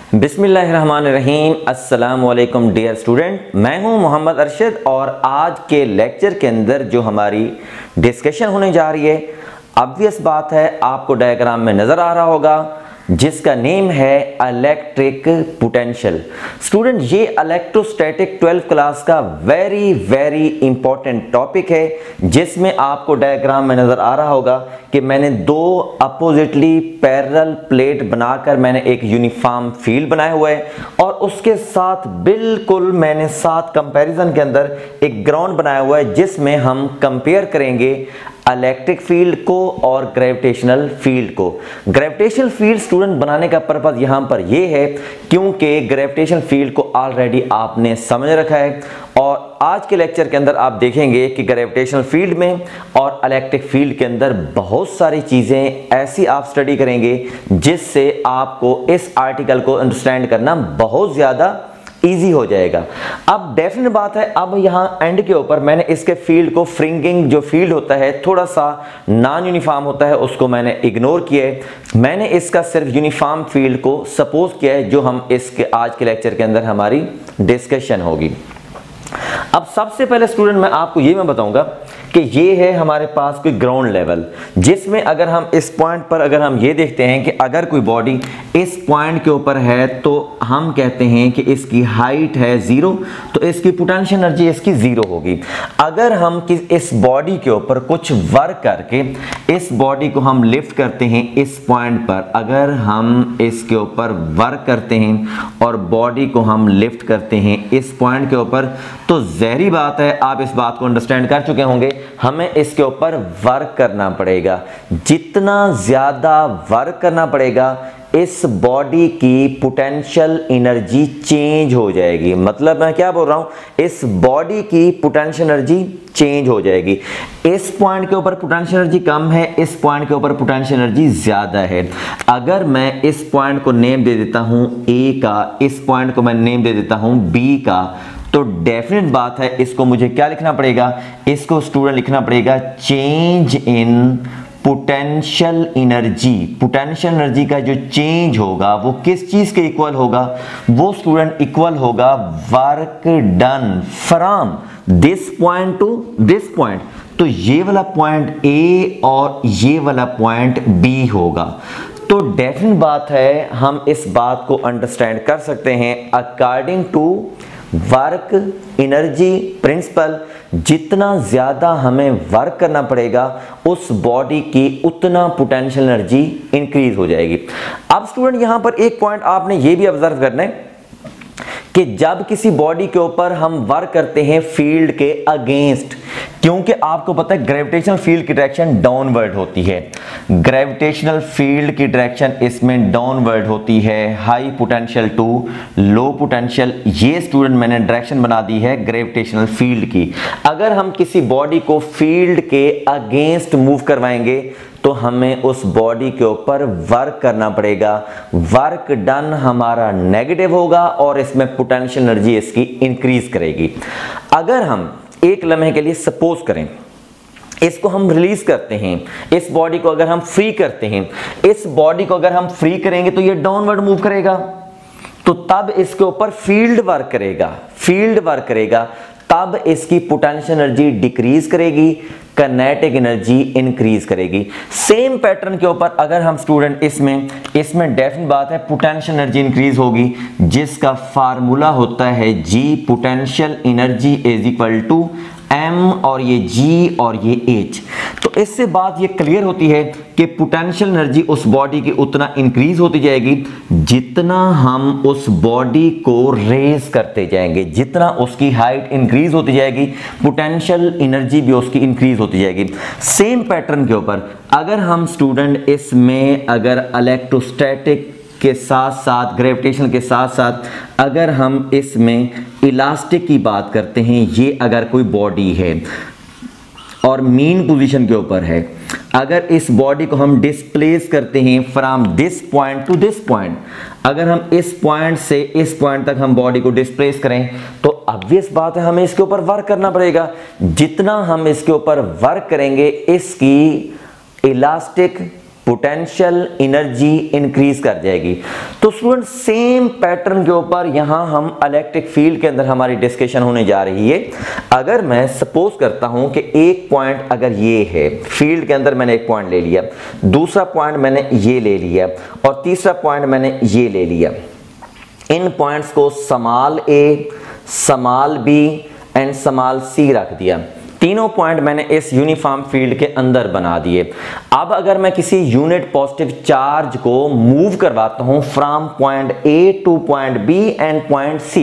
बिस्मिल्लाहिर्रहमानिर्रहीम। अस्सलाम वालेकुम डियर स्टूडेंट, मैं हूं मोहम्मद अरशद और आज के लेक्चर के अंदर जो हमारी डिस्कशन होने जा रही है, ऑब्वियस बात है आपको डायग्राम में नज़र आ रहा होगा जिसका नेम है इलेक्ट्रिक पोटेंशियल। स्टूडेंट, ये इलेक्ट्रोस्टैटिक 12th क्लास का वेरी इंपॉर्टेंट टॉपिक है जिसमें आपको डायग्राम में नज़र आ रहा होगा कि मैंने दो अपोजिटली पैरेलल प्लेट बनाकर मैंने एक यूनिफॉर्म फील्ड बनाया हुआ है और उसके साथ बिल्कुल मैंने साथ कंपैरिजन के अंदर एक ग्राउंड बनाया हुआ है जिसमें हम कंपेयर करेंगे इलेक्ट्रिक फील्ड को और ग्रेविटेशनल फील्ड को। ग्रेविटेशनल फील्ड स्टूडेंट बनाने का पर्पस यहां पर यह है क्योंकि ग्रेविटेशनल फील्ड को ऑलरेडी आपने समझ रखा है और आज के लेक्चर के अंदर आप देखेंगे कि ग्रेविटेशनल फील्ड में और इलेक्ट्रिक फील्ड के अंदर बहुत सारी चीजें ऐसी आप स्टडी करेंगे जिससे आपको इस आर्टिकल को अंडरस्टैंड करना बहुत ज्यादा इजी हो जाएगा। अब डेफिनेट बात है, अब यहाँ एंड के ऊपर मैंने इसके फील्ड को फ्रिंगिंग जो फील्ड होता है थोड़ा सा नॉन यूनिफॉर्म होता है उसको मैंने इग्नोर किया है। मैंने इसका सिर्फ यूनिफॉर्म फील्ड को सपोज किया है जो हम इसके आज के लेक्चर के अंदर हमारी डिस्कशन होगी। अब सबसे पहले स्टूडेंट मैं बताऊंगा कि ये है हमारे पास कोई ग्राउंड लेवल जिसमें अगर हम इस पॉइंट पर अगर हम ये देखते हैं कि अगर कोई बॉडी इस पॉइंट के ऊपर है तो हम कहते हैं कि इसकी हाइट है 0, तो इसकी पोटेंशियल एनर्जी इसकी 0 होगी। अगर हम इस बॉडी के ऊपर कुछ वर्क करके इस बॉडी को हम लिफ्ट करते हैं इस पॉइंट पर, अगर हम इसके ऊपर वर्क करते हैं और बॉडी को हम लिफ्ट करते हैं इस पॉइंट के ऊपर, तो ज़ाहिर बात है आप इस बात को अंडरस्टैंड कर चुके होंगे हमें इसके ऊपर वर्क करना पड़ेगा। जितना ज्यादा वर्क करना पड़ेगा इस बॉडी की पोटेंशियल एनर्जी चेंज हो जाएगी। मतलब मैं क्या बोल रहा हूं, इस बॉडी की पोटेंशियल एनर्जी चेंज हो जाएगी। इस पॉइंट के ऊपर पोटेंशियल एनर्जी कम है, इस पॉइंट के ऊपर पोटेंशियल एनर्जी ज्यादा है। अगर मैं इस पॉइंट को नेम दे देता हूं ए का, इस पॉइंट को मैं नेम दे देता हूं बी का, तो डेफिनेट बात है इसको मुझे क्या लिखना पड़ेगा, इसको स्टूडेंट लिखना पड़ेगा change in potential energy. Potential energy का जो चेंज होगा वो किस चीज के इक्वल होगा, वो स्टूडेंट इक्वल होगा work done from this point to this point. तो ये वाला पॉइंट ए और ये वाला पॉइंट बी होगा। तो डेफिनेट बात है हम इस बात को अंडरस्टैंड कर सकते हैं according to work energy principle, जितना ज्यादा हमें वर्क करना पड़ेगा उस बॉडी की उतना पोटेंशियल एनर्जी इंक्रीज हो जाएगी। अब स्टूडेंट यहां पर एक पॉइंट आपने ये भी ऑब्जर्व करना है कि जब किसी बॉडी के ऊपर हम वर्क करते हैं फील्ड के अगेंस्ट, क्योंकि आपको पता है ग्रेविटेशनल फील्ड की डायरेक्शन डाउनवर्ड होती है। ग्रेविटेशनल फील्ड की डायरेक्शन इसमें डाउनवर्ड होती है, high potential to low potential. ये स्टूडेंट मैंने डायरेक्शन बना दी है ग्रेविटेशनल फील्ड की। अगर हम किसी बॉडी को फील्ड के अगेंस्ट मूव करवाएंगे तो हमें उस बॉडी के ऊपर वर्क करना पड़ेगा। वर्क डन हमारा नेगेटिव होगा और इसमें पोटेंशियल एनर्जी इसकी इंक्रीज करेगी। अगर हम एक लम्हे के लिए सपोज करें इसको हम रिलीज करते हैं, इस बॉडी को अगर हम फ्री करते हैं, इस बॉडी को अगर हम फ्री करेंगे तो ये डाउनवर्ड मूव करेगा, तो तब इसके ऊपर फील्ड वर्क करेगा, तब इसकी पोटेंशियल एनर्जी डिक्रीज करेगी, काइनेटिक एनर्जी इंक्रीज करेगी। सेम पैटर्न के ऊपर अगर हम स्टूडेंट इसमें डेफिनेट बात है पोटेंशियल एनर्जी इंक्रीज होगी जिसका फार्मूला होता है G potential energy is equal to M और ये जी और ये एच। तो इससे बात ये क्लियर होती है कि पोटेंशियल एनर्जी उस बॉडी की उतना इंक्रीज होती जाएगी जितना हम उस बॉडी को रेज करते जाएंगे, जितना उसकी हाइट इंक्रीज होती जाएगी पोटेंशियल एनर्जी भी उसकी इंक्रीज होती जाएगी। सेम पैटर्न के ऊपर अगर हम स्टूडेंट इसमें अगर इलेक्ट्रोस्टैटिक के साथ साथ ग्रेविटेशन के साथ साथ अगर हम इसमें इलास्टिक की बात करते हैं, ये अगर कोई बॉडी है और मीन पोजीशन के ऊपर है, अगर इस बॉडी को हम डिस्प्लेस करते हैं from this point to this point, अगर हम इस पॉइंट से इस पॉइंट तक हम बॉडी को डिस्प्लेस करें तो ऑब्वियस बात है हमें इसके ऊपर वर्क करना पड़ेगा। जितना हम इसके ऊपर वर्क करेंगे इसकी इलास्टिक पोटेंशियल एनर्जी इंक्रीज कर जाएगी। तो स्टूडेंट सेम पैटर्न के ऊपर यहां हम इलेक्ट्रिक फील्ड के अंदर हमारी डिस्कशन होने जा रही है। अगर मैं सपोज करता हूं कि एक पॉइंट अगर ये है, फील्ड के अंदर मैंने एक पॉइंट ले लिया, दूसरा पॉइंट मैंने ये ले लिया और तीसरा पॉइंट मैंने ये ले लिया। इन पॉइंट्स को small A, small B and small C रख दिया। तीनों पॉइंट मैंने इस यूनिफॉर्म फील्ड के अंदर बना दिए। अब अगर मैं किसी यूनिट पॉजिटिव चार्ज को मूव करवाता हूं from point A to point B and point C,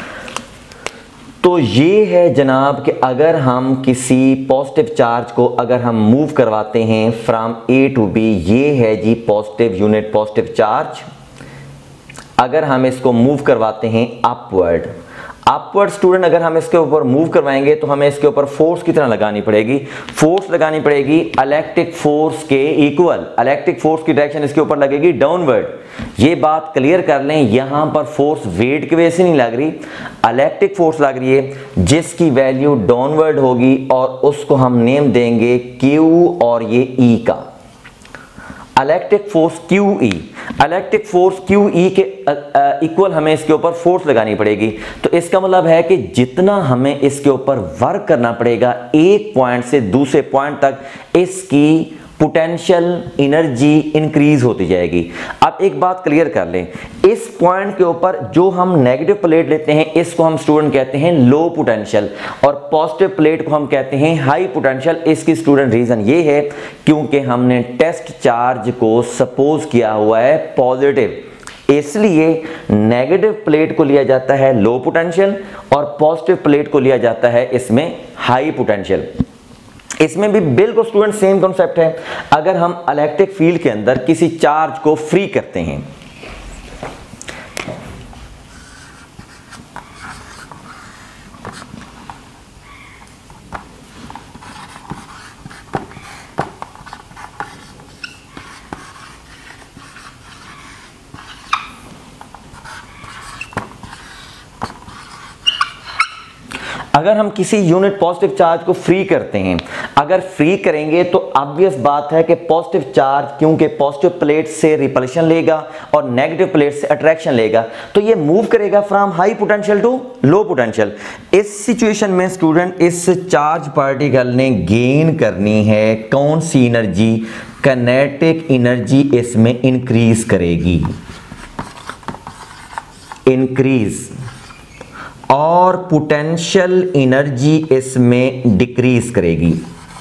तो ये है जनाब कि अगर हम किसी पॉजिटिव चार्ज को अगर हम मूव करवाते हैं फ्रॉम ए टू बी, ये है जी पॉजिटिव यूनिट पॉजिटिव चार्ज। अगर हम इसको मूव करवाते हैं अपवर्ड स्टूडेंट, अगर हम इसके ऊपर मूव करवाएंगे तो हमें इसके ऊपर फोर्स कितना लगानी पड़ेगी? फोर्स लगानी पड़ेगी इलेक्ट्रिक फोर्स के इक्वल। इलेक्ट्रिक फोर्स की डायरेक्शन इसके ऊपर लगेगी डाउनवर्ड। ये बात क्लियर कर लें, यहां पर फोर्स वेट की वजह से नहीं लग रही, इलेक्ट्रिक फोर्स लग रही है जिसकी वैल्यू डाउनवर्ड होगी और उसको हम नेम देंगे क्यू और ये ई का। Electric force QE, electric force QE के इक्वल हमें इसके ऊपर फोर्स लगानी पड़ेगी। तो इसका मतलब है कि जितना हमें इसके ऊपर वर्क करना पड़ेगा एक पॉइंट से दूसरे पॉइंट तक, इसकी पोटेंशियल एनर्जी इंक्रीज होती जाएगी। अब एक बात क्लियर कर लें, इस पॉइंट के ऊपर जो हम नेगेटिव प्लेट लेते हैं इसको हम स्टूडेंट कहते हैं लो पोटेंशियल और पॉजिटिव प्लेट को हम कहते हैं हाई पोटेंशियल। इसकी स्टूडेंट रीजन ये है क्योंकि हमने टेस्ट चार्ज को सपोज किया हुआ है पॉजिटिव, इसलिए नेगेटिव प्लेट को लिया जाता है लो पोटेंशियल और पॉजिटिव प्लेट को लिया जाता है इसमें हाई पोटेंशियल। इसमें भी बिल्कुल स्टूडेंट सेम कॉन्सेप्ट है। अगर हम इलेक्ट्रिक फील्ड के अंदर किसी चार्ज को फ्री करते हैं, अगर हम किसी यूनिट पॉजिटिव चार्ज को फ्री करते हैं, अगर फ्री करेंगे तो ऑब्वियस बात है कि पॉजिटिव चार्ज क्योंकि पॉजिटिव प्लेट से रिपल्शन लेगा और नेगेटिव प्लेट से अट्रैक्शन लेगा, तो ये मूव करेगा from high potential to low potential. इस सिचुएशन में स्टूडेंट इस चार्ज पार्टिकल ने गेन करनी है कौन सी एनर्जी? काइनेटिक एनर्जी इसमें इंक्रीज करेगी, इंक्रीज, और पोटेंशियल एनर्जी इसमें डिक्रीज करेगी।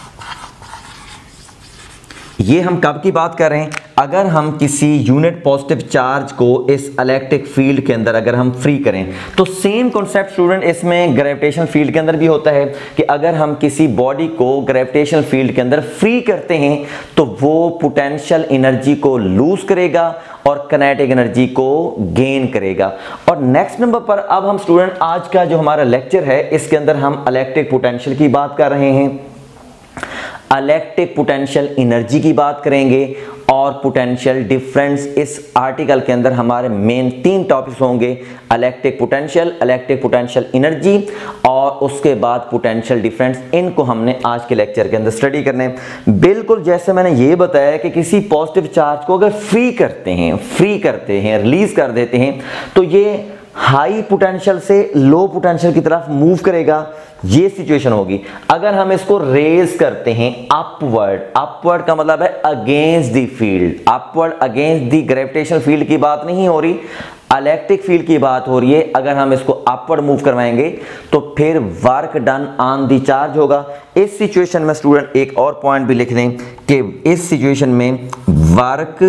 ये हम कब की बात कर रहे हैं? अगर हम किसी यूनिट पॉजिटिव चार्ज को इस इलेक्ट्रिक फील्ड के अंदर अगर हम फ्री करें, तो सेम कॉन्सेप्ट स्टूडेंट इसमें ग्रेविटेशनल फील्ड के अंदर भी होता है कि अगर हम किसी बॉडी को ग्रेविटेशनल फील्ड के अंदर फ्री करते हैं तो वो पोटेंशियल एनर्जी को लूज करेगा और काइनेटिक एनर्जी को गेन करेगा। और नेक्स्ट नंबर पर अब हम स्टूडेंट आज का जो हमारा लेक्चर है इसके अंदर हम इलेक्ट्रिक पोटेंशियल की बात कर रहे हैं, इलेक्ट्रिक पोटेंशियल एनर्जी की बात करेंगे और पोटेंशियल डिफरेंस। इस आर्टिकल के अंदर हमारे मेन 3 टॉपिक्स होंगे, इलेक्ट्रिक पोटेंशियल एनर्जी और उसके बाद पोटेंशियल डिफरेंस। इनको हमने आज के लेक्चर के अंदर स्टडी करने हैं। बिल्कुल जैसे मैंने ये बताया कि किसी पॉजिटिव चार्ज को अगर फ्री करते हैं, रिलीज कर देते हैं, तो ये हाई पोटेंशियल से लो पोटेंशियल की तरफ मूव करेगा, ये सिचुएशन होगी। अगर हम इसको रेज करते हैं अपवर्ड का मतलब है against the field, upward against the gravitational field की बात नहीं हो रही, इलेक्ट्रिक फील्ड की बात हो रही है। अगर हम इसको अपवर्ड मूव करवाएंगे तो फिर work done on the charge होगा। इस सिचुएशन में स्टूडेंट एक और पॉइंट भी लिख दें कि इस सिचुएशन में वर्क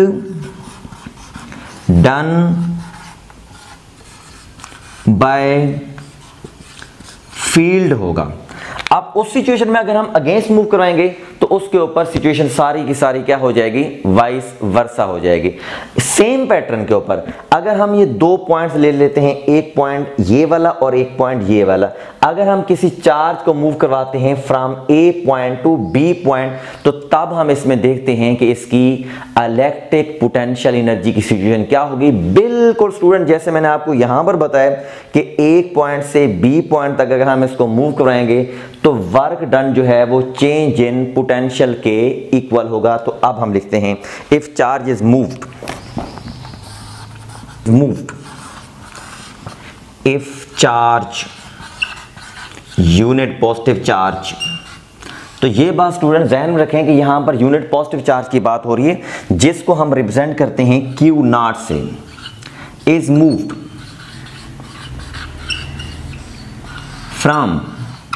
डन बाय फील्ड होगा। अब उस सिचुएशन में अगर हम अगेंस्ट मूव करवाएंगे तो उसके ऊपर सिचुएशन सारी की सारी क्या हो जाएगी? वाइस वर्सा हो जाएगी। सेम पैटर्न के ऊपर अगर हम ये 2 पॉइंट्स ले लेते हैं, एक पॉइंट ये वाला और एक पॉइंट ये वाला, अगर हम किसी चार्ज को मूव करवाते हैं from A point to B point, तो तब हम इसमें देखते हैं कि इसकी इलेक्ट्रिक पोटेंशियल एनर्जी की सिचुएशन क्या होगी। बिल्कुल स्टूडेंट जैसे मैंने आपको यहां पर बताया कि एक पॉइंट से बी पॉइंट तक अगर हम इसको मूव करवाएंगे तो वर्क डन जो है वो चेंज इन पोटेंशियल के इक्वल होगा। तो अब हम लिखते हैं if charge is moved if charge unit positive charge, तो ये बात स्टूडेंट ध्यान में रखें कि यहां पर यूनिट पॉजिटिव चार्ज की बात हो रही है, जिसको हम रिप्रेजेंट करते हैं Q नॉट से, is moved from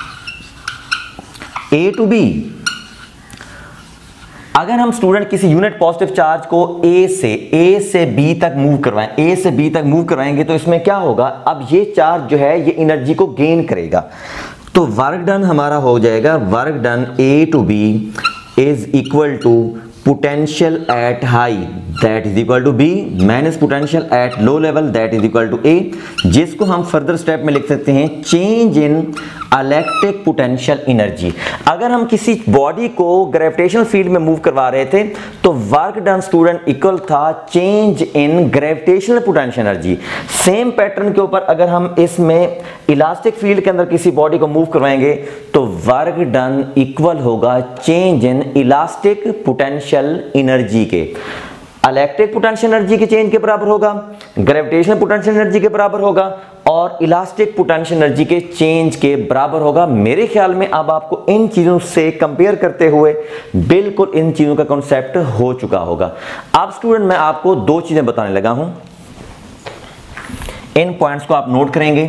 A to B। अगर हम स्टूडेंट किसी यूनिट पॉजिटिव चार्ज को A से B तक मूव करवाएं, A से B तक मूव करवाएंगे तो इसमें क्या होगा, अब ये चार्ज जो है ये एनर्जी को गेन करेगा। तो वर्क डन हमारा हो जाएगा, work done A to B is equal to potential at high that is equal to B minus potential at low level that is equal to A, जिसको हम फर्दर स्टेप में लिख सकते हैं change in electric potential energy. अगर हम किसी body को ग्रेविटेशनल फील्ड में मूव करवा रहे थे तो वर्क डन स्टूडेंट इक्वल था change in gravitational potential energy. Same pattern के ऊपर अगर हम इसमें इलास्टिक फील्ड के अंदर किसी बॉडी को मूव करवाएंगे तो वर्क डन इक्वल होगा change in elastic potential energy के। इलेक्ट्रिक पोटेंशियल एनर्जी के चेंज के बराबर होगा, ग्रेविटेशनल पोटेंशियल एनर्जी के बराबर होगा और इलास्टिक पोटेंशियल एनर्जी के चेंज के बराबर होगा। मेरे ख्याल में अब आपको इन चीजों से कंपेयर करते हुए बिल्कुल इन चीजों का कॉन्सेप्ट हो चुका होगा। अब स्टूडेंट मैं आपको दो चीजें बताने लगा हूं, इन पॉइंट्स को आप नोट करेंगे।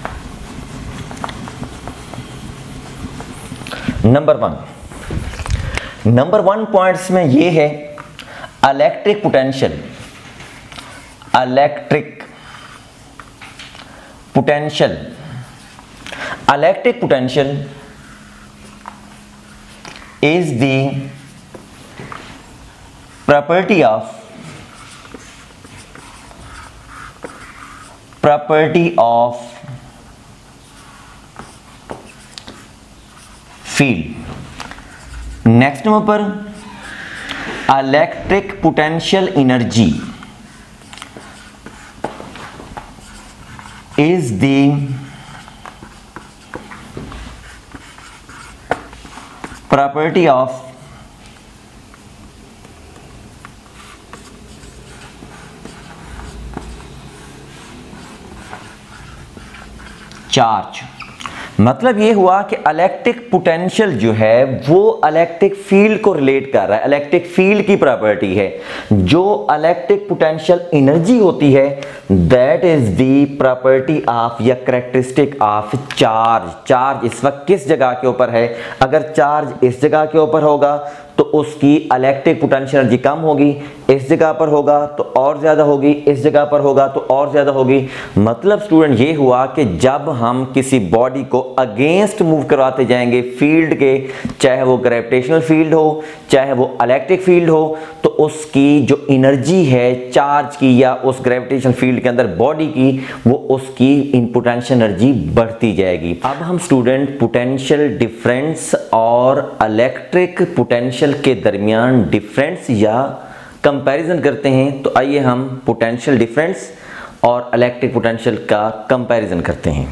नंबर वन पॉइंट्स में ये है electric potential is the property of field। Next number पर electric potential energy is the property of charge. मतलब ये हुआ कि इलेक्ट्रिक पोटेंशियल जो है वो इलेक्ट्रिक फील्ड को रिलेट कर रहा है, इलेक्ट्रिक फील्ड की प्रॉपर्टी है। जो इलेक्ट्रिक पोटेंशियल एनर्जी होती है that is the property of या कैरेक्टरिस्टिक ऑफ चार्ज। चार्ज इस वक्त किस जगह के ऊपर है, अगर चार्ज इस जगह के ऊपर होगा तो उसकी इलेक्ट्रिक पोटेंशियल एनर्जी कम होगी, इस जगह पर होगा तो और ज्यादा होगी, इस जगह पर होगा तो और ज्यादा होगी। मतलब स्टूडेंट ये हुआ कि जब हम किसी बॉडी को अगेंस्ट मूव करवाते जाएंगे फील्ड के, चाहे वो ग्रेविटेशनल फील्ड हो चाहे वो इलेक्ट्रिक फील्ड हो, तो उसकी जो एनर्जी है चार्ज की या उस ग्रेविटेशनल फील्ड के अंदर बॉडी की, वो उसकी इन पोटेंशियल एनर्जी बढ़ती जाएगी। अब हम स्टूडेंट पोटेंशियल डिफरेंस और इलेक्ट्रिक पोटेंशियल के दरमियान डिफरेंस या कंपैरिजन करते हैं। तो आइए हम पोटेंशियल डिफरेंस और इलेक्ट्रिक पोटेंशियल का कंपैरिजन करते हैं।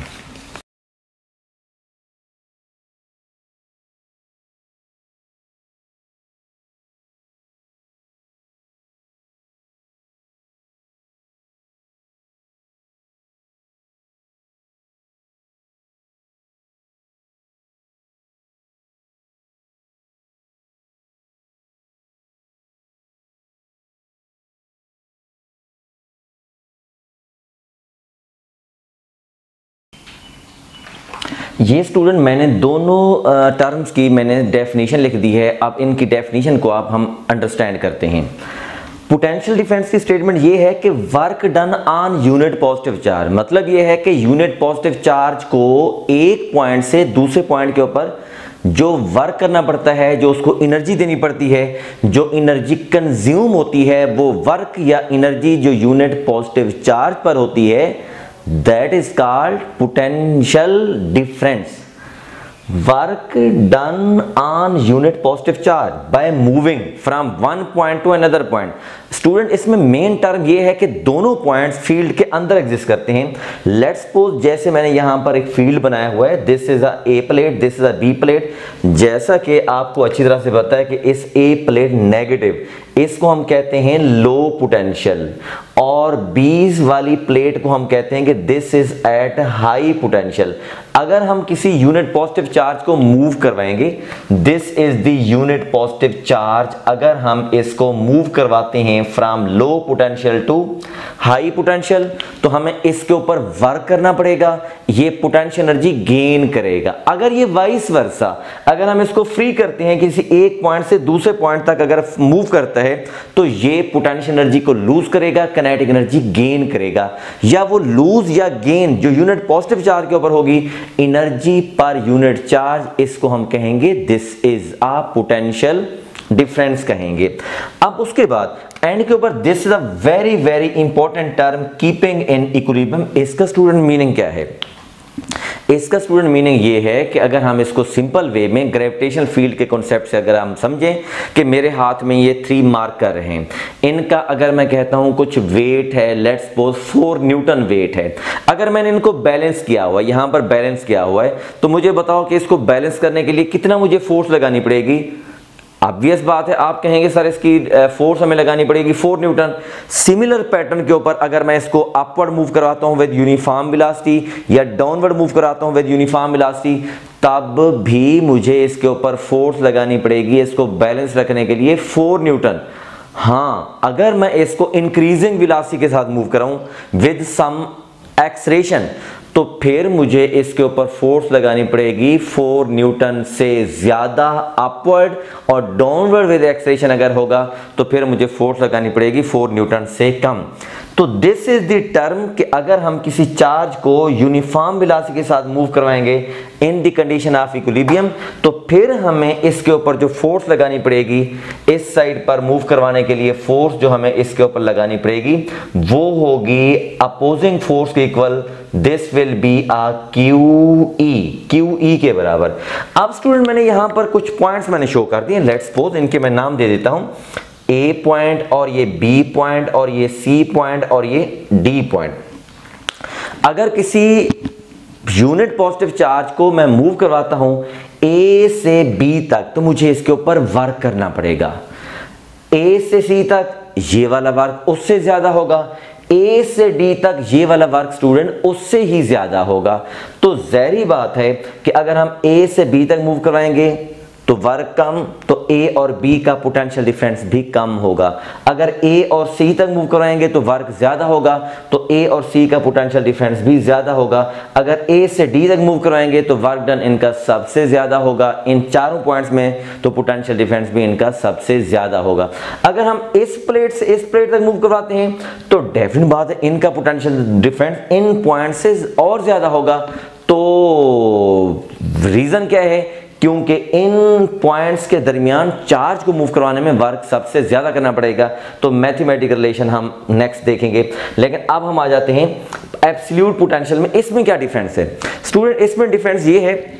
ये स्टूडेंट मैंने दोनों टर्म्स की मैंने डेफिनेशन लिख दी है। अब इनकी डेफिनेशन को आप हम अंडरस्टैंड करते हैं। पोटेंशियल डिफरेंस की स्टेटमेंट ये है कि work done on unit positive charge, मतलब ये है कि यूनिट पॉजिटिव चार्ज को एक पॉइंट से दूसरे पॉइंट के ऊपर जो वर्क करना पड़ता है, जो उसको एनर्जी देनी पड़ती है, जो एनर्जी कंज्यूम होती है, वो वर्क या एनर्जी जो यूनिट पॉजिटिव चार्ज पर होती है that is called potential difference। work done on unit positive charge by moving from one point to another point। Student इसमें मेन टर्म ये है कि दोनों पॉइंट्स फील्ड के अंदर एग्जिस्ट करते हैं। लेट्स सपोज जैसे मैंने यहां पर एक फील्ड बनाया हुआ है, this is a A plate, this is a B plate. जैसा कि आपको अच्छी तरह से पता है कि इस ए प्लेट नेगेटिव, इसको हम कहते हैं लो पोटेंशियल, और बीज वाली प्लेट को हम कहते हैं कि this is at high potential. अगर हम किसी यूनिट पॉजिटिव चार्ज को मूव करवाएंगे, this is the unit positive charge, अगर हम इसको मूव करवाते हैं from low potential to high potential, तो हमें इसके ऊपर वर्क करना पड़ेगा, ये पोटेंशियल एनर्जी गेन करेगा। अगर ये वाइस वर्सा, अगर हम इसको फ्री करते हैं, किसी एक पॉइंट से दूसरे पॉइंट तक अगर मूव करता है, तो ये पोटेंशियल एनर्जी को लूज करेगा, काइनेटिक एनर्जी गेन करेगा। या वो लूज या गेन जो यूनिट पॉजिटिव चार्ज के ऊपर होगी, एनर्जी पर यूनिट चार्ज, इसको हम कहेंगे this is a potential difference कहेंगे। अब उसके बाद एंड के ऊपर this is a very very important term, keeping in equilibrium. इसका स्टूडेंट मीनिंग क्या है? इसका स्टूडेंट मीनिंग ये है कि अगर हम इसको सिंपल वे में ग्रेविटेशनल फील्ड के कॉन्सेप्ट से अगर हम समझें कि मेरे हाथ में ये 3 मार्कर हैं, इनका अगर मैं कहता हूं कुछ वेट है, लेट्स सपोज 4 न्यूटन वेट है, अगर मैंने इनको बैलेंस किया हुआ, यहां पर बैलेंस किया हुआ है, तो मुझे बताओ कि इसको बैलेंस करने के लिए कितना मुझे फोर्स लगानी पड़ेगी? ऑब्वियस बात है, आप कहेंगे सर इसकी फोर्स हमें लगानी पड़ेगी 4 न्यूटन। सिमिलर पैटर्न के ऊपर अगर मैं इसको अपवर्ड मूव करवाता हूं विद यूनिफॉर्म वेलोसिटी या डाउनवर्ड मूव कराता हूं विद यूनिफॉर्म वेलोसिटी, तब भी मुझे इसके ऊपर फोर्स लगानी पड़ेगी इसको बैलेंस रखने के लिए 4 न्यूटन। हाँ, अगर मैं इसको इंक्रीजिंग वेलोसिटी के साथ मूव कराऊं विद सम एक्सलेरेशन, तो फिर मुझे इसके ऊपर फोर्स लगानी पड़ेगी 4 न्यूटन से ज्यादा अपवर्ड, और डाउनवर्ड विद एक्सेलेरेशन अगर होगा तो फिर मुझे फोर्स लगानी पड़ेगी 4 न्यूटन से कम। तो दिस इज द टर्म कि अगर हम किसी चार्ज को यूनिफॉर्म वेलोसिटी के साथ मूव करवाएंगे in the condition of equilibrium, तो फिर हमें इसके ऊपर जो फोर्स लगानी पड़ेगी इस साइड पर मूव करवाने के लिए, फोर्स जो हमें इसके ऊपर लगानी पड़ेगी वो होगी अपोजिंग फोर्स के equal, this will be a QE के बराबर। अब स्टूडेंट मैंने यहां पर कुछ पॉइंट्स मैंने शो कर दिए, लेट्स सपोज इनके मैं नाम दे देता हूं, A पॉइंट और ये B पॉइंट और ये C पॉइंट और ये D पॉइंट। अगर किसी यूनिट पॉजिटिव चार्ज को मैं मूव करवाता हूं A से B तक, तो मुझे इसके ऊपर वर्क करना पड़ेगा। A से C तक ये वाला वर्क उससे ज्यादा होगा, A से D तक ये वाला वर्क स्टूडेंट उससे ही ज्यादा होगा। तो ज़ाहिर बात है कि अगर हम A से B तक मूव करवाएंगे तो वर्क कम, तो A और B का पोटेंशियल डिफरेंस भी कम होगा। अगर A और C तक मूव कराएंगे तो वर्क ज्यादा होगा, तो A और C का पोटेंशियल डिफरेंस भी ज्यादा होगा। अगर A से D तक मूव कराएंगे तो वर्क डन इनका सबसे ज्यादा होगा। इन चारों पॉइंट्स में तो पोटेंशियल डिफरेंस भी इनका सबसे ज्यादा होगा। अगर हम इस प्लेट से इस प्लेट तक मूव करवाते हैं तो डेफिनेट बात है इनका पोटेंशियल डिफरेंस इन पॉइंट से और ज्यादा होगा। तो रीजन क्या है? क्योंकि इन पॉइंट्स के दरमियान चार्ज को मूव करवाने में वर्क सबसे ज्यादा करना पड़ेगा। तो मैथमेटिकल रिलेशन हम नेक्स्ट देखेंगे, लेकिन अब हम आ जाते हैं एब्सोल्यूट पोटेंशियल में। इसमें क्या डिफरेंस है स्टूडेंट? इसमें डिफरेंस ये है,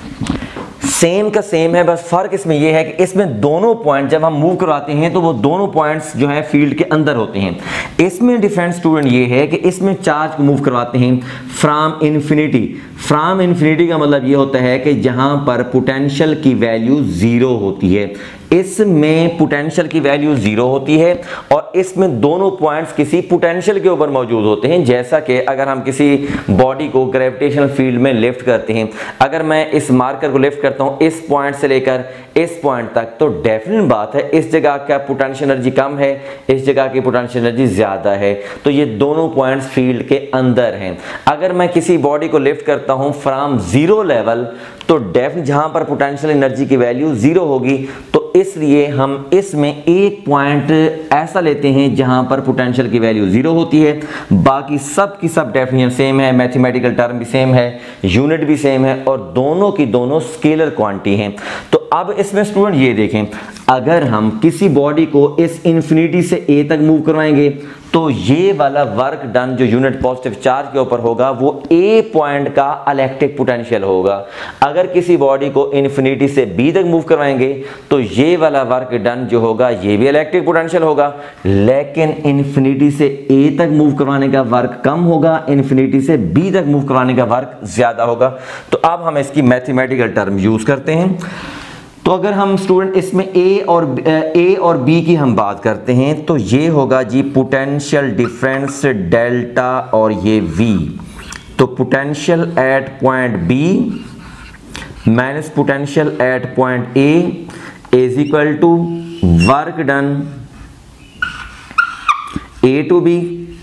सेम का सेम है, बस फर्क इसमें यह है कि इसमें दोनों पॉइंट जब हम मूव करवाते हैं तो वो दोनों पॉइंट्स जो है फील्ड के अंदर होते हैं। इसमें डिफरेंस स्टूडेंट ये है कि इसमें चार्ज को मूव करवाते हैं फ्रॉम इन्फिनिटी। फ्रॉम इन्फिनिटी का मतलब ये होता है कि जहां पर पोटेंशियल की वैल्यू 0 होती है, इसमें पोटेंशियल की वैल्यू 0 होती है और इसमें दोनों पॉइंट्स किसी पोटेंशियल के ऊपर मौजूद होते हैं। जैसा कि अगर हम किसी बॉडी को ग्रेविटेशनल फील्ड में लिफ्ट करते हैं, अगर मैं इस मार्कर को लिफ्ट करता हूं इस पॉइंट से लेकर इस पॉइंट तक, तो डेफिनेट बात है इस जगह का पोटेंशियल एनर्जी कम है, इस जगह की पोटेंशियल एनर्जी ज्यादा है। तो ये दोनों पॉइंट्स फील्ड के अंदर हैं। अगर मैं किसी बॉडी को लिफ्ट करता हूं फ्रॉम 0 लेवल, तो डेफिनेट जहां पर पोटेंशियल एनर्जी की वैल्यू 0 होगी, तो इसलिए हम इसमें एक पॉइंट ऐसा लेते हैं जहां पर पोटेंशियल की वैल्यू 0 होती है। बाकी सब की सब डेफिनेशन सेम है, मैथमेटिकल टर्म भी सेम है, यूनिट भी सेम है और दोनों की दोनों स्केलर क्वांटिटी हैं। तो अब इसमें स्टूडेंट ये देखें, अगर हम किसी बॉडी को इस इंफिनिटी से ए तक मूव करवाएंगे तो ये वाला वर्क डन जो यूनिट पॉजिटिव चार्ज के ऊपर होगा वो ए पॉइंट का इलेक्ट्रिक पोटेंशियल होगा। अगर किसी बॉडी को इन्फिनिटी से बी तक मूव करवाएंगे तो ये वाला वर्क डन जो होगा ये भी इलेक्ट्रिक पोटेंशियल होगा, लेकिन इन्फिनिटी से ए तक मूव करवाने का वर्क कम होगा, इन्फिनिटी से बी तक मूव करवाने का वर्क ज्यादा होगा। तो अब हम इसकी मैथमेटिकल टर्म यूज करते हैं। तो अगर हम स्टूडेंट इसमें ए और बी की हम बात करते हैं तो ये होगा जी पोटेंशियल डिफरेंस डेल्टा और ये वी। तो potential at point B minus potential at point A is equal to work done A to B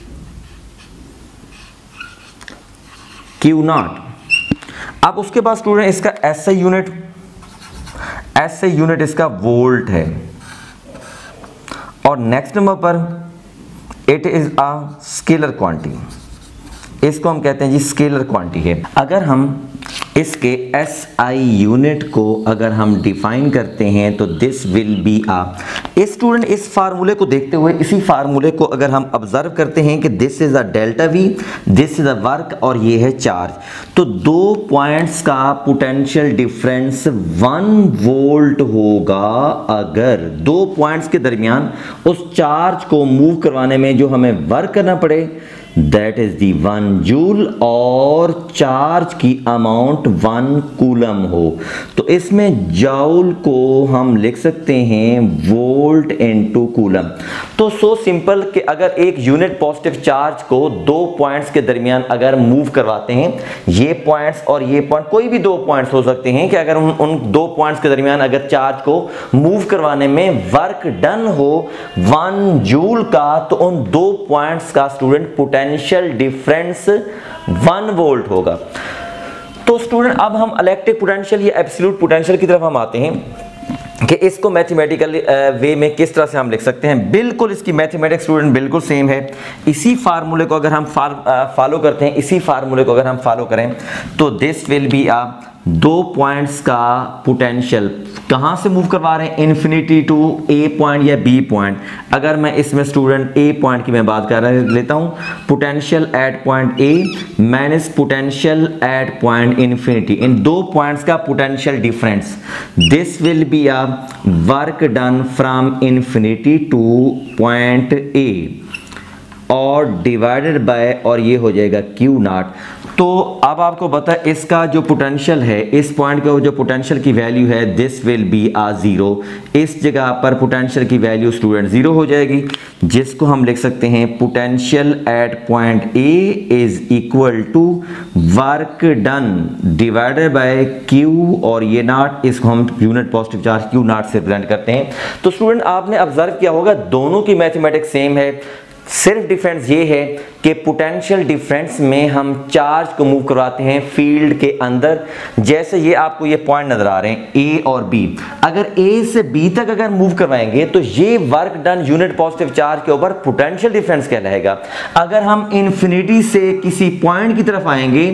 q naught. अब उसके बाद स्टूडेंट इसका एसआई यूनिट इसका वोल्ट है, और नेक्स्ट नंबर पर it is a scalar quantity, इसको हम कहते हैं जी स्केलर क्वांटिटी है। अगर हम इसके एसआई यूनिट को अगर हम डिफाइन करते हैं तो दिस विल बी आ, इस स्टूडेंट इस फार्मूले को देखते हुए इसी फार्मूले को अगर हम ऑब्जर्व करते हैं कि this is a delta V, this is a work और ये है चार्ज, तो दो पॉइंट्स का पोटेंशियल डिफरेंस 1 वोल्ट होगा। अगर दो पॉइंट्स के दरमियान उस चार्ज को मूव करवाने में जो हमें वर्क करना पड़े दैट इज दी 1 जूल और चार्ज की अमाउंट 1 कूलम हो, तो इसमें जूल को हम लिख सकते हैं वोल्ट इनटू कूलम। तो सो सिंपल कि अगर एक यूनिट पॉजिटिव चार्ज को दो पॉइंट्स के दरमियान अगर मूव करवाते हैं, ये पॉइंट्स और ये पॉइंट कोई भी दो पॉइंट्स हो सकते हैं कि अगर उन दो पॉइंट्स के दरमियान अगर चार्ज को मूव करवाने में वर्क डन हो 1 जूल का, तो उन दो पॉइंट्स का स्टूडेंट पोटेंशियल डिफरेंस 1 वोल्ट होगा। तो स्टूडेंट अब हम इलेक्ट्रिक पोटेंशियल या एब्सोल्यूट पोटेंशियल की तरफ हम आते हैं कि इसको मैथमेटिकल वे में किस तरह से हम लिख सकते हैं। बिल्कुल इसकी मैथमेटिक्स स्टूडेंट बिल्कुल सेम है। इसी फार्मूले को अगर हम फॉलो करते हैं, इसी फार्मूले को अगर हम फॉलो करें तो दिस विल बी आ, दो पॉइंट्स का पोटेंशियल कहां से मूव करवा रहे हैं, इन्फिनिटी टू ए पॉइंट या बी पॉइंट। अगर मैं इसमें स्टूडेंट ए पॉइंट की मैं बात कर लेता हूं, potential at point A minus potential at point infinity, इन दो पॉइंट्स का potential difference, this will be a work done from infinity to point A और डिवाइडेड बाय, और ये हो जाएगा क्यू नॉट। तो अब आपको पता है इसका जो पोटेंशियल है, इस पॉइंट के जो पोटेंशियल की वैल्यू है दिस विल बी आ 0। इस जगह पर पोटेंशियल की वैल्यू स्टूडेंट 0 हो जाएगी, जिसको हम लिख सकते हैं potential at point A is equal to work done divided by q और ये नॉट, इसको हम unit positive charge q naught से रिप्रेजेंट करते हैं। तो स्टूडेंट आपने ऑब्जर्व किया होगा दोनों की मैथमेटिक्स सेम है, सिर्फ डिफरेंस ये है कि पोटेंशियल डिफरेंस में हम चार्ज को मूव करवाते हैं फील्ड के अंदर। जैसे ये आपको ये पॉइंट नजर आ रहे हैं ए और बी, अगर ए से बी तक अगर मूव करवाएंगे तो ये work done unit positive charge के ऊपर पोटेंशियल डिफरेंस कहलाएगा। अगर हम इन्फिनिटी से किसी पॉइंट की तरफ आएंगे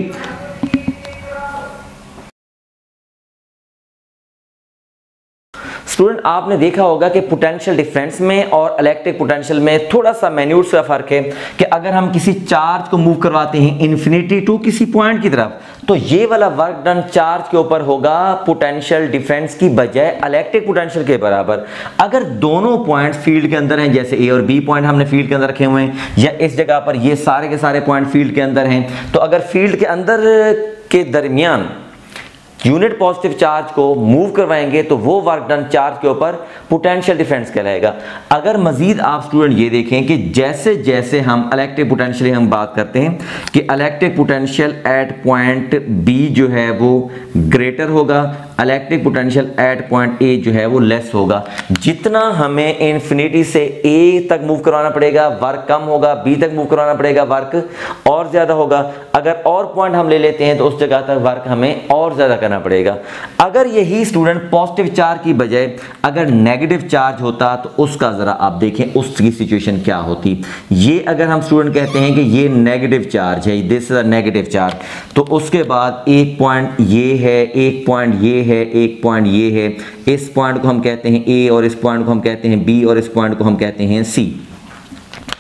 स्टूडेंट आपने देखा होगा कि पोटेंशियल डिफरेंस में और इलेक्ट्रिक पोटेंशियल में थोड़ा सा मैन्यूट सा फर्क है कि अगर हम किसी चार्ज को मूव करवाते हैं इन्फिनिटी टू किसी पॉइंट की तरफ, तो ये वाला वर्क डन चार्ज के ऊपर होगा पोटेंशियल डिफरेंस की बजाय इलेक्ट्रिक पोटेंशियल के बराबर। अगर दोनों पॉइंट फील्ड के अंदर हैं, जैसे ए और बी पॉइंट हमने फील्ड के अंदर रखे हुए हैं, या इस जगह पर ये सारे के सारे पॉइंट फील्ड के अंदर हैं, तो अगर फील्ड के अंदर के दरमियान यूनिट पॉजिटिव चार्ज को मूव करवाएंगे तो वो वर्क डन चार्ज के ऊपर पोटेंशियल डिफरेंस कहलाएगा। अगर मजीद आप स्टूडेंट ये देखें कि जैसे जैसे हम इलेक्ट्रिक पोटेंशियल हम बात करते हैं कि electric potential at point B जो है वो ग्रेटर होगा, electric potential at point A जो है वो लेस होगा। जितना हमें इन्फिनिटी से ए तक मूव करवाना पड़ेगा वर्क कम होगा, बी तक मूव करवाना पड़ेगा वर्क और ज्यादा होगा। अगर और पॉइंट हम ले लेते हैं तो उस जगह तक वर्क हमें और ज्यादा करना पड़ेगा। अगर यही स्टूडेंट पॉजिटिव चार्ज की बजाय अगर नेगेटिव चार्ज होता तो उसका जरा आप देखें उसकी सिचुएशन क्या होती। ये अगर हम स्टूडेंट कहते हैं कि ये नेगेटिव चार्ज है, this is a negative charge, तो उसके बाद एक पॉइंट ये है, एक पॉइंट ये है, एक पॉइंट ये है, इस पॉइंट को हम कहते हैं ए और इस पॉइंट को हम कहते हैं बी और इस पॉइंट को हम कहते हैं सी।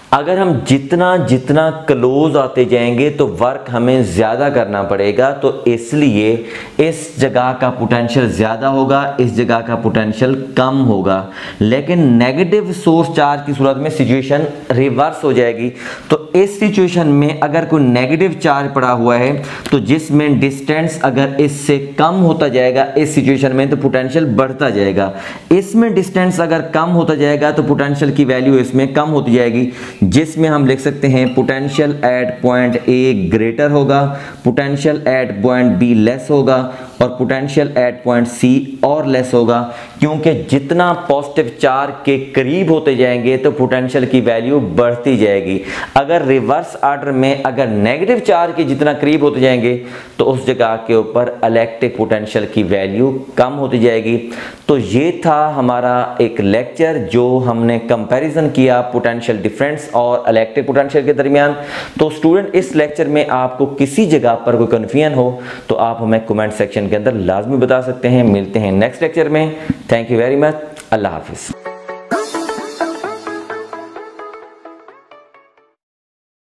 अगर हम जितना जितना क्लोज आते जाएंगे तो वर्क हमें ज़्यादा करना पड़ेगा, तो इसलिए इस जगह का पोटेंशियल ज़्यादा होगा, इस जगह का पोटेंशियल कम होगा। लेकिन नेगेटिव सोर्स चार्ज की सूरत में सिचुएशन रिवर्स हो जाएगी। तो इस सिचुएशन में अगर कोई नेगेटिव चार्ज पड़ा हुआ है तो जिसमें डिस्टेंस अगर इससे कम होता जाएगा इस सिचुएशन में तो पोटेंशियल बढ़ता जाएगा। इसमें डिस्टेंस अगर कम होता जाएगा तो पोटेंशियल की वैल्यू इसमें कम होती जाएगी, जिसमें हम लिख सकते हैं potential at point A greater होगा, potential at point B less होगा और पोटेंशियल एट पॉइंट सी और लेस होगा। क्योंकि जितना पॉजिटिव चार्ज के करीब होते जाएंगे तो पोटेंशियल की वैल्यू बढ़ती जाएगी। अगर रिवर्स ऑर्डर में अगर नेगेटिव चार्ज के जितना करीब होते जाएंगे तो उस जगह के ऊपर इलेक्ट्रिक पोटेंशियल की वैल्यू कम होती जाएगी। तो ये था हमारा एक लेक्चर जो हमने कंपैरिजन किया पोटेंशियल डिफरेंस और इलेक्ट्रिक पोटेंशियल के दरमियान। तो स्टूडेंट, इस लेक्चर में आपको किसी जगह पर कोई कन्फ्यूजन हो तो आप हमें कमेंट सेक्शन के अंदर लाजमी बता सकते हैं। मिलते हैं नेक्स्ट लेक्चर में। Thank you very much. अल्लाह हाफिज़।